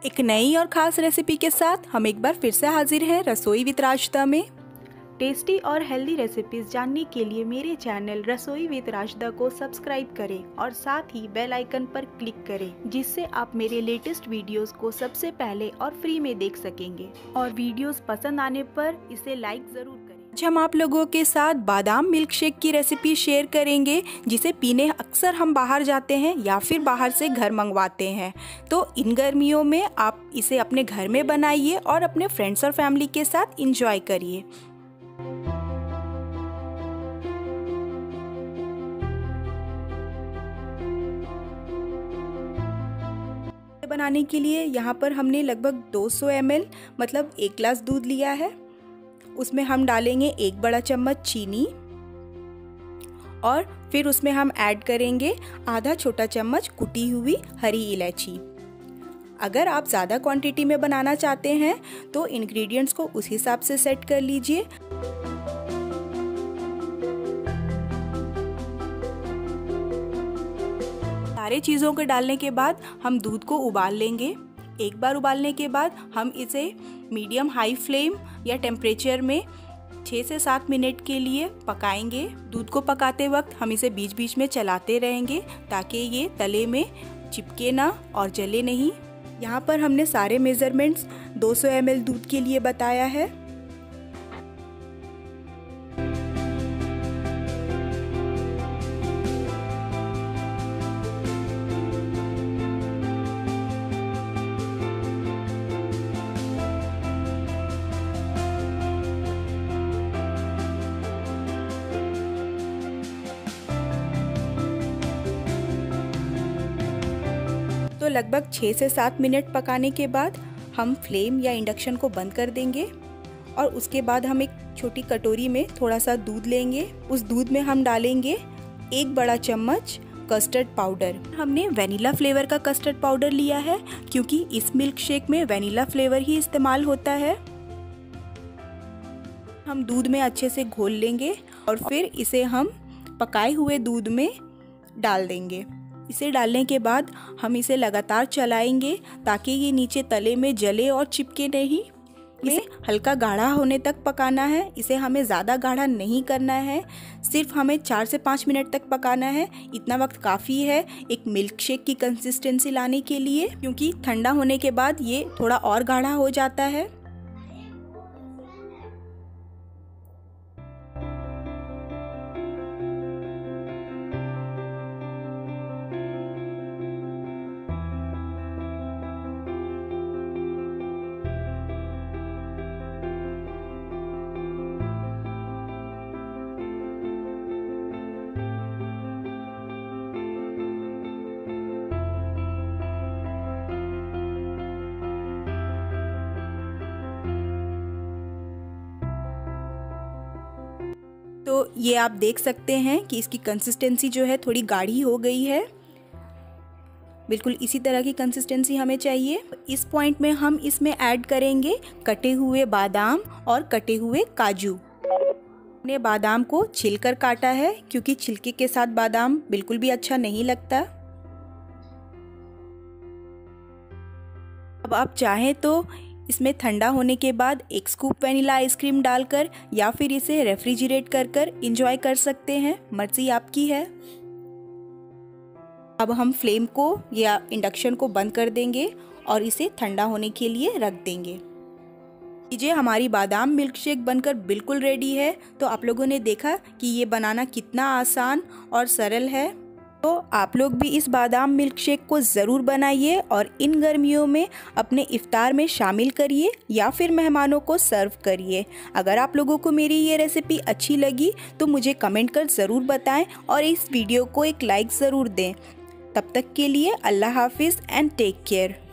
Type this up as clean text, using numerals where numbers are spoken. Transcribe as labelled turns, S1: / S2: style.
S1: एक नई और ख़ास रेसिपी के साथ हम एक बार फिर से हाजिर हैं रसोई विद राशिदा में। टेस्टी और हेल्दी रेसिपीज़ जानने के लिए मेरे चैनल रसोई विद राशिदा को सब्सक्राइब करें और साथ ही बेल आइकन पर क्लिक करें, जिससे आप मेरे लेटेस्ट वीडियोस को सबसे पहले और फ्री में देख सकेंगे। और वीडियोस पसंद आने पर इसे लाइक ज़रूर करें। आज हम आप लोगों के साथ बादाम मिल्क शेक की रेसिपी शेयर करेंगे, जिसे पीने अक्सर हम बाहर जाते हैं या फिर बाहर से घर मंगवाते हैं। तो इन गर्मियों में आप इसे अपने घर में बनाइए और अपने फ्रेंड्स और फैमिली के साथ इंजॉय करिए। बनाने के लिए यहाँ पर हमने लगभग 200 ml मतलब 1 गिलास दूध लिया है। उसमें हम डालेंगे 1 बड़ा चम्मच चीनी और फिर उसमें हम ऐड करेंगे आधा छोटा चम्मच कुटी हुई हरी इलायची। अगर आप ज़्यादा क्वांटिटी में बनाना चाहते हैं तो इंग्रेडिएंट्स को उस हिसाब से सेट कर लीजिए। सारे चीज़ों को डालने के बाद हम दूध को उबाल लेंगे। एक बार उबालने के बाद हम इसे मीडियम हाई फ्लेम या टेम्परेचर में 6 से 7 मिनट के लिए पकाएंगे। दूध को पकाते वक्त हम इसे बीच बीच में चलाते रहेंगे ताकि ये तले में चिपके ना और जले नहीं। यहाँ पर हमने सारे मेजरमेंट्स 200 ml दूध के लिए बताया है। तो लगभग 6 से 7 मिनट पकाने के बाद हम फ्लेम या इंडक्शन को बंद कर देंगे और उसके बाद हम एक छोटी कटोरी में थोड़ा सा दूध लेंगे। उस दूध में हम डालेंगे 1 बड़ा चम्मच कस्टर्ड पाउडर। हमने वैनिला फ्लेवर का कस्टर्ड पाउडर लिया है क्योंकि इस मिल्क शेक में वैनिला फ्लेवर ही इस्तेमाल होता है। हम दूध में अच्छे से घोल लेंगे और फिर इसे हम पकाए हुए दूध में डाल देंगे। इसे डालने के बाद हम इसे लगातार चलाएंगे ताकि ये नीचे तले में जले और चिपके नहीं। इसे हल्का गाढ़ा होने तक पकाना है। इसे हमें ज़्यादा गाढ़ा नहीं करना है, सिर्फ हमें 4 से 5 मिनट तक पकाना है। इतना वक्त काफ़ी है एक मिल्क शेक की कंसिस्टेंसी लाने के लिए, क्योंकि ठंडा होने के बाद ये थोड़ा और गाढ़ा हो जाता है। तो ये आप देख सकते हैं कि इसकी कंसिस्टेंसी जो है थोड़ी गाढ़ी हो गई है। बिल्कुल इसी तरह की कंसिस्टेंसी हमें चाहिए। इस पॉइंट में हम इसमें ऐड करेंगे कटे हुए बादाम और कटे हुए काजू। मैंने बादाम को छिलकर काटा है क्योंकि छिलके के साथ बादाम बिल्कुल भी अच्छा नहीं लगता। अब आप चाहें तो इसमें ठंडा होने के बाद 1 स्कूप वनीला आइसक्रीम डालकर या फिर इसे रेफ्रिजरेट कर इंजॉय कर सकते हैं, मर्जी आपकी है। अब हम फ्लेम को या इंडक्शन को बंद कर देंगे और इसे ठंडा होने के लिए रख देंगे। लीजिए, हमारी बादाम मिल्क शेक बनकर बिल्कुल रेडी है। तो आप लोगों ने देखा कि ये बनाना कितना आसान और सरल है। तो आप लोग भी इस बादाम मिल्क शेक को ज़रूर बनाइए और इन गर्मियों में अपने इफ्तार में शामिल करिए या फिर मेहमानों को सर्व करिए। अगर आप लोगों को मेरी ये रेसिपी अच्छी लगी तो मुझे कमेंट कर ज़रूर बताएं और इस वीडियो को एक लाइक ज़रूर दें। तब तक के लिए अल्लाह हाफिज़ एंड टेक केयर।